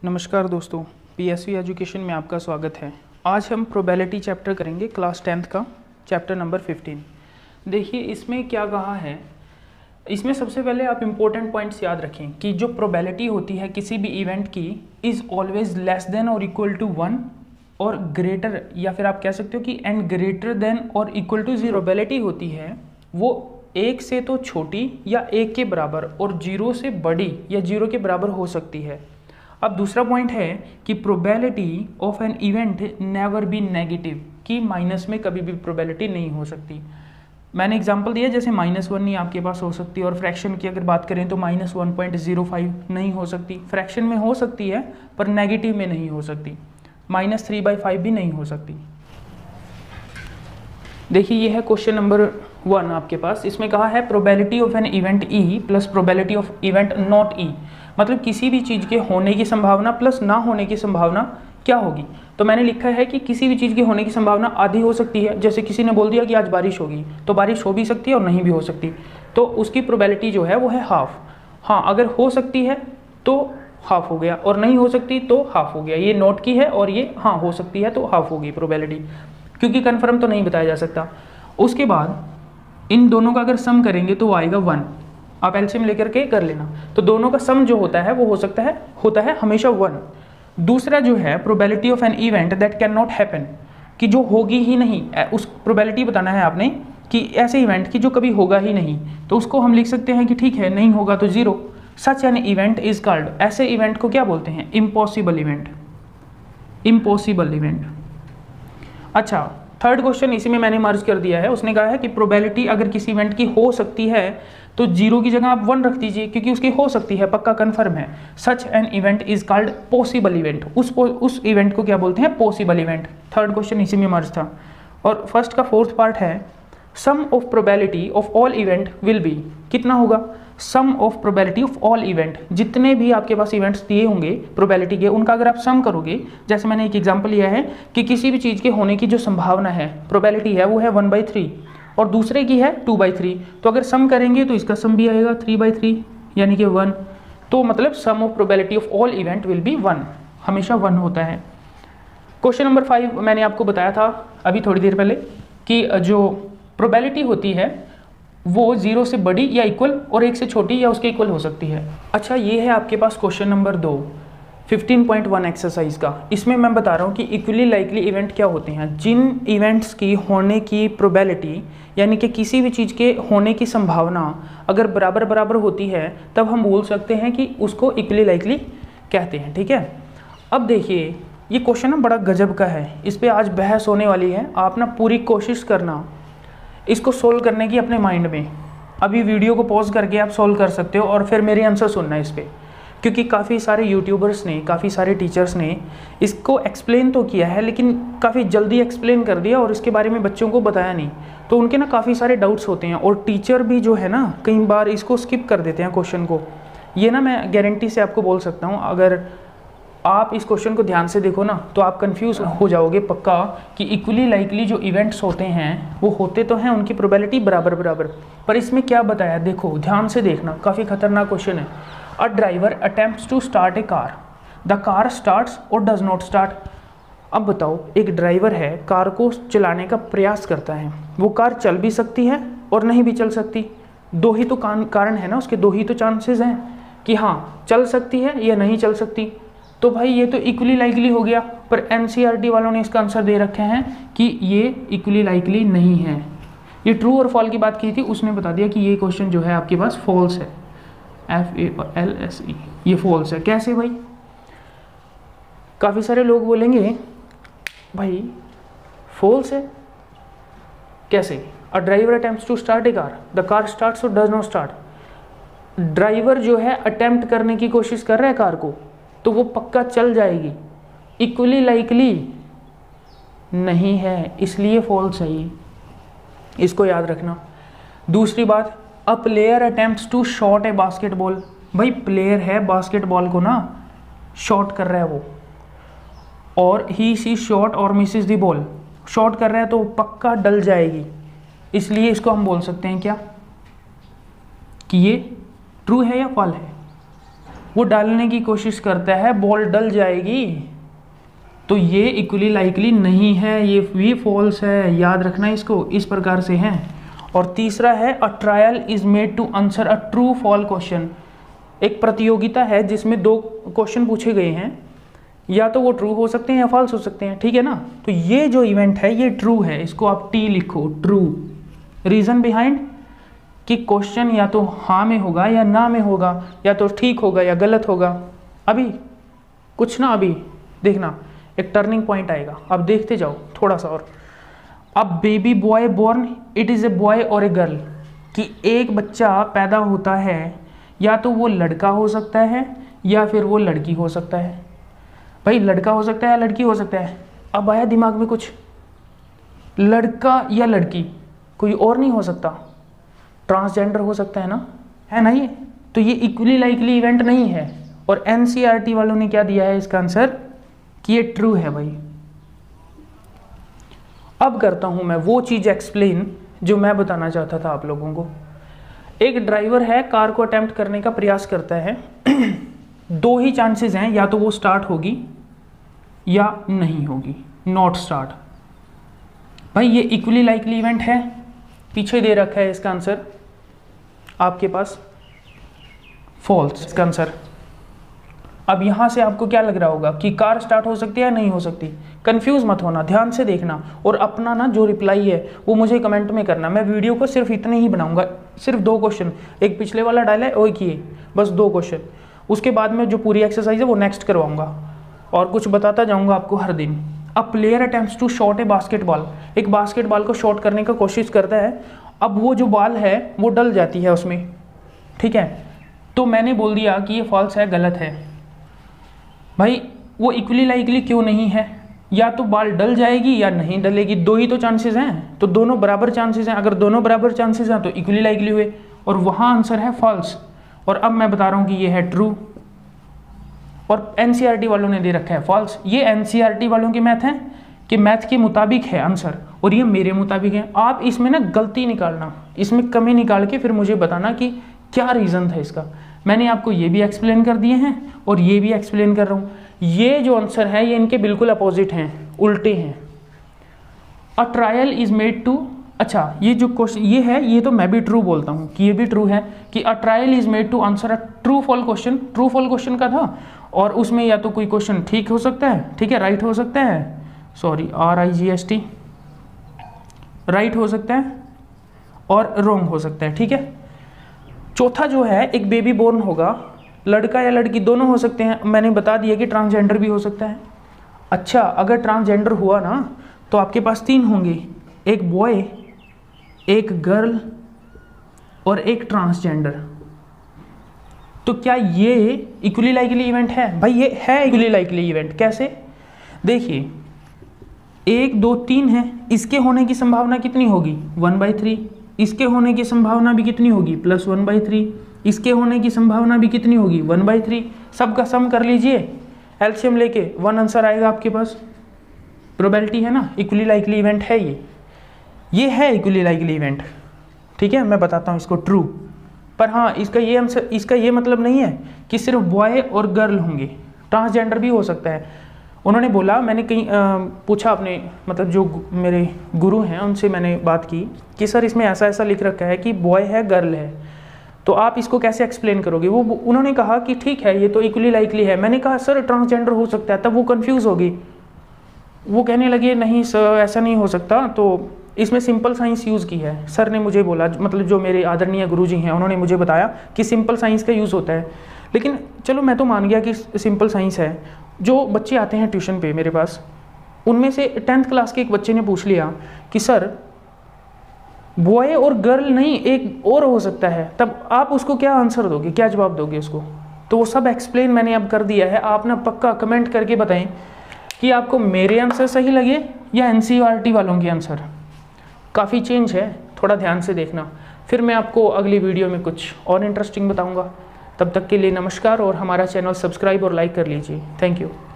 नमस्कार दोस्तों, PSV education में आपका स्वागत है। आज हम प्रोबेबिलिटी चैप्टर करेंगे, क्लास 10th का चैप्टर नंबर 15। देखिए इसमें क्या कहा है। इसमें सबसे पहले आप इम्पोर्टेंट पॉइंट्स याद रखें कि जो प्रोबेबिलिटी होती है किसी भी इवेंट की इज़ ऑलवेज लेस देन और इक्वल टू 1 और ग्रेटर, या फिर आप कह सकते हो कि एंड ग्रेटर देन और इक्वल टू 0। प्रोबेबिलिटी होती है वो 1 से तो छोटी या 1 के बराबर और 0 से बड़ी या 0 के बराबर हो सकती है। अब दूसरा पॉइंट है कि probability of an event never be negative, कि माइनस में कभी भी प्रोबेबिलिटी नहीं हो सकती। मैंने एग्जांपल दिया जैसे -1 नहीं आपके पास हो सकती, और फ्रैक्शन की अगर बात करें तो -1.05 नहीं हो सकती। फ्रैक्शन में हो सकती है पर नेगेटिव में नहीं हो सकती। -3/5 भी नहीं हो सकती। देखिए ये है क्वेश्चन नंबर 1 आपके पास। इसमें कहा है probability of an event E plus probability of event not E, मतलब किसी भी चीज़ के होने की संभावना प्लस ना होने की संभावना क्या होगी। तो मैंने लिखा है कि किसी भी चीज़ के होने की संभावना आधी हो सकती है। जैसे किसी ने बोल दिया कि आज बारिश होगी, तो बारिश हो भी सकती है और नहीं भी हो सकती, तो उसकी प्रोबेबिलिटी जो है वो है हाफ। हाँ, अगर हो सकती है तो हाफ हो गया और नहीं हो सकती तो हाफ हो गया। ये नोट की है और ये हाँ हो सकती है तो हाफ होगी प्रोबेबिलिटी, क्योंकि कन्फर्म तो नहीं बताया जा सकता। उसके बाद इन दोनों का अगर सम करेंगे तो वो आएगा 1। आप एलसीएम लेकर के कर लेना। तो दोनों का सम जो होता है वो होता है हमेशा 1। दूसरा जो है probability of an event that can not happen, कि जो होगी ही नहीं, उस प्रोबेबिलिटी बताना है आपने कि ऐसे इवेंट की जो कभी होगा ही नहीं, तो उसको हम लिख सकते हैं कि ठीक है नहीं होगा तो 0। Such an event is called, ऐसे इवेंट को क्या बोलते हैं? Impossible event. Impossible event. अच्छा, थर्ड क्वेश्चन इसी में मैंने मर्ज कर दिया है। उसने कहा है कि प्रोबेबिलिटी अगर किसी इवेंट की हो सकती है तो 0 की जगह आप 1 रख दीजिए, क्योंकि उसकी हो सकती है, पक्का कन्फर्म है। Such an event is called possible event, उस इवेंट को क्या बोलते हैं? Possible event. थर्ड क्वेश्चन इसी में मर्ज था। और फर्स्ट का फोर्थ पार्ट है sum of probability of all event will be, कितना होगा? Sum of probability of all event, जितने भी आपके पास इवेंट्स दिए होंगे प्रोबेबिलिटी के, उनका अगर आप सम करोगे, जैसे मैंने एक एग्जांपल लिया है कि किसी भी चीज़ के होने की जो संभावना है, प्रोबेबिलिटी है, वो है 1/3 और दूसरे की है 2/3, तो अगर सम करेंगे तो इसका सम भी आएगा 3/3 यानी कि 1। तो मतलब sum of probability of all event will be 1, हमेशा 1 होता है। क्वेश्चन नंबर 5 मैंने आपको बताया था अभी थोड़ी देर पहले कि जो प्रोबेबिलिटी होती है वो 0 से बड़ी या इक्वल और 1 से छोटी या उसके इक्वल हो सकती है। अच्छा, ये है आपके पास क्वेश्चन नंबर 2 15.1 एक्सरसाइज का। इसमें मैं बता रहा हूँ कि इक्वली लाइकली इवेंट क्या होते हैं। जिन इवेंट्स की होने की प्रोबेबिलिटी, यानी कि किसी भी चीज़ के होने की संभावना अगर बराबर बराबर होती है, तब हम बोल सकते हैं कि उसको इक्वली लाइकली कहते हैं। ठीक है, अब देखिए ये क्वेश्चन ना बड़ा गजब का है, इस पर आज बहस होने वाली है। आप ना पूरी कोशिश करना इसको सोल्व करने की अपने माइंड में। अभी वीडियो को पॉज करके आप सोल्व कर सकते हो और फिर मेरे आंसर सुनना इस पर, क्योंकि काफ़ी सारे यूट्यूबर्स ने, काफ़ी सारे टीचर्स ने इसको एक्सप्लेन तो किया है, लेकिन काफ़ी जल्दी एक्सप्लेन कर दिया और इसके बारे में बच्चों को बताया नहीं, तो उनके ना काफ़ी सारे डाउट्स होते हैं। और टीचर भी जो है ना कई बार इसको स्किप कर देते हैं क्वेश्चन को। ये ना मैं गारंटी से आपको बोल सकता हूँ, अगर आप इस क्वेश्चन को ध्यान से देखो ना तो आप कंफ्यूज हो जाओगे पक्का कि इक्वली लाइकली जो इवेंट्स होते हैं वो होते तो हैं उनकी प्रोबेबिलिटी बराबर बराबर, पर इसमें क्या बताया देखो, ध्यान से देखना, काफ़ी खतरनाक क्वेश्चन है। A driver attempts to start a car, the car starts और डज नॉट स्टार्ट। अब बताओ, एक ड्राइवर है, कार को चलाने का प्रयास करता है, वो कार चल भी सकती है और नहीं भी चल सकती। दो ही तो कारण है ना उसके, दो ही तो चांसेस हैं कि हाँ चल सकती है या नहीं चल सकती। तो भाई ये तो इक्वली लाइकली हो गया, पर एनसीईआरटी वालों ने इसका आंसर दे रखे हैं कि ये इक्वली लाइकली नहीं है। ये ट्रू और फॉल की बात की थी, उसने बता दिया कि ये क्वेश्चन जो है आपके पास फॉल्स है, FALSE, ये फॉल्स है। कैसे भाई? काफ़ी सारे लोग बोलेंगे भाई फॉल्स है कैसे? A driver attempts to start a car, the car starts और डज नॉट स्टार्ट। ड्राइवर जो है अटेम्प्ट करने की कोशिश कर रहा है कार को, तो वो पक्का चल जाएगी। इक्वली लाइकली नहीं है, इसलिए फॉल्स है ये, इसको याद रखना। दूसरी बात, a player attempts to shot a basketball, भाई प्लेयर है बास्केटबॉल को ना शॉट कर रहा है वो, और ही सी शॉट और मिसेस द बॉल, शॉट कर रहा है तो पक्का डल जाएगी, इसलिए इसको हम बोल सकते हैं क्या कि ये ट्रू है या फॉल है? वो डालने की कोशिश करता है, बॉल डल जाएगी। तो ये इक्वली लाइकली नहीं है, ये भी फॉल्स है, याद रखना इसको, इस प्रकार से है। और तीसरा है a trial is made to answer a true false question. एक प्रतियोगिता है जिसमें 2 क्वेश्चन पूछे गए हैं, या तो वो ट्रू हो सकते हैं या फॉल्स हो सकते हैं, ठीक है ना। तो ये जो इवेंट है ये ट्रू है, इसको आप टी लिखो, ट्रू। रीजन बिहाइंड कि क्वेश्चन या तो हाँ में होगा या ना में होगा, या तो ठीक होगा या गलत होगा। अभी कुछ ना, अभी देखना एक टर्निंग पॉइंट आएगा, अब देखते जाओ थोड़ा सा और। अब baby boy born, it is a boy और ए गर्ल, कि एक बच्चा पैदा होता है, या तो वो लड़का हो सकता है या फिर वो लड़की हो सकता है। भाई लड़का हो सकता है या लड़की हो सकता है, अब आया दिमाग में कुछ, लड़का या लड़की, कोई और नहीं हो सकता, ट्रांसजेंडर हो सकता है ना, है ना ये। तो ये इक्वली लाइकली इवेंट नहीं है। और एनसीईआरटी वालों ने क्या दिया है इसका आंसर, कि ये ट्रू है भाई। अब करता हूं मैं वो चीज एक्सप्लेन जो मैं बताना चाहता था आप लोगों को। एक ड्राइवर है, कार को अटेम्प्ट करने का प्रयास करता है 2 ही चांसेस हैं, या तो वो स्टार्ट होगी या नहीं होगी, नॉट स्टार्ट। भाई ये इक्वली लाइकली इवेंट है, पीछे दे रखा है इसका आंसर आपके पास, फॉल्स इसका आंसर। अब यहां से आपको क्या लग रहा होगा कि कार स्टार्ट हो सकती है या नहीं हो सकती। कंफ्यूज मत होना, ध्यान से देखना, और अपना ना जो रिप्लाई है वो मुझे कमेंट में करना। मैं वीडियो को सिर्फ इतने ही बनाऊंगा, सिर्फ 2 क्वेश्चन, एक पिछले वाला डाला है और किए, बस 2 क्वेश्चन। उसके बाद में जो पूरी एक्सरसाइज है वो नेक्स्ट करवाऊंगा, और कुछ बताता जाऊंगा आपको हर दिन। A player attempts to shot a basketball, एक बास्केटबॉल को शॉट करने का कोशिश करता है। अब वो जो बॉल है वो डल जाती है उसमें, ठीक है। तो मैंने बोल दिया कि ये फॉल्स है, गलत है। भाई वो इक्वली लाइकली क्यों नहीं है, या तो बॉल डल जाएगी या नहीं डलेगी, 2 ही तो चांसेस हैं, तो दोनों बराबर चांसेस हैं। अगर दोनों बराबर चांसेस हैं तो इक्वली लाइकली हुए, और वहाँ आंसर है फॉल्स। और अब मैं बता रहा हूँ कि ये है ट्रू, और एनसीईआरटी वालों ने दे रखा है फॉल्स। ये एनसीईआरटी वालों की मैथ है कि मैथ के मुताबिक है आंसर, और ये मेरे मुताबिक है। आप इसमें ना गलती निकालना, इसमें कमी निकाल के फिर मुझे बताना कि क्या रीज़न था इसका। मैंने आपको ये भी एक्सप्लेन कर दिए हैं और ये भी एक्सप्लेन कर रहा हूँ। ये जो आंसर है ये इनके बिल्कुल अपोजिट हैं, उल्टे हैं। A trial is made to, अच्छा ये जो क्वेश्चन ये है, ये तो मैं भी ट्रू बोलता हूँ कि ये भी ट्रू है, कि a trial is made to answer a true false question. True false question का था, और उसमें या तो कोई क्वेश्चन ठीक हो सकता है, ठीक है, राइट हो सकता है, सॉरी RIGST, राइट हो सकता है, और रॉन्ग हो सकता है, ठीक है। चौथा जो है, एक बेबी बोर्न होगा, लड़का या लड़की दोनों हो सकते हैं। मैंने बता दिया कि ट्रांसजेंडर भी हो सकता है। अच्छा, अगर ट्रांसजेंडर हुआ ना तो आपके पास 3 होंगे, एक बॉय, एक गर्ल और एक ट्रांसजेंडर। तो क्या ये इक्वली लाइकली इवेंट है? भाई ये है इक्वली लाइकली इवेंट। कैसे? देखिए 1 2 3 है, इसके होने की संभावना कितनी होगी? 1/3। इसके होने की संभावना भी कितनी होगी? +1/3। इसके होने की संभावना भी कितनी होगी? 1/3। सबका सम कर लीजिए, एलसीएम लेके 1 आंसर आएगा आपके पास। प्रोबेबिलिटी है ना, इक्वली लाइकली इवेंट है ये है इक्वली लाइकली इवेंट, ठीक है। मैं बताता हूँ इसको ट्रू, पर हाँ इसका ये आंसर, इसका ये मतलब नहीं है कि सिर्फ बॉय और गर्ल होंगे, ट्रांसजेंडर भी हो सकता है। उन्होंने बोला, मैंने कहीं पूछा अपने, मतलब जो मेरे गुरु हैं उनसे मैंने बात की कि सर इसमें ऐसा ऐसा लिख रखा है कि बॉय है गर्ल है, तो आप इसको कैसे एक्सप्लेन करोगे? वो उन्होंने कहा कि ठीक है ये तो इक्वली लाइकली है। मैंने कहा सर ट्रांसजेंडर हो सकता है, तब वो कंफ्यूज हो गई। वो कहने लगे नहीं सर ऐसा नहीं हो सकता, तो इसमें सिंपल साइंस यूज़ की है। सर ने मुझे बोला, मतलब जो मेरे आदरणीय गुरुजी हैं उन्होंने मुझे बताया कि सिंपल साइंस का यूज़ होता है। लेकिन चलो मैं तो मान गया कि सिंपल साइंस है। जो बच्चे आते हैं ट्यूशन पे मेरे पास, उनमें से 10th क्लास के एक बच्चे ने पूछ लिया कि सर बॉय और गर्ल नहीं एक और हो सकता है, तब आप उसको क्या आंसर दोगे, क्या जवाब दोगे उसको? तो वो सब एक्सप्लेन मैंने अब कर दिया है। आप ना पक्का कमेंट करके बताएं कि आपको मेरे आंसर सही लगे या एनसीईआरटी वालों के आंसर। काफ़ी चेंज है, थोड़ा ध्यान से देखना। फिर मैं आपको अगली वीडियो में कुछ और इंटरेस्टिंग बताऊंगा। तब तक के लिए नमस्कार, और हमारा चैनल सब्सक्राइब और लाइक कर लीजिए। Thank you.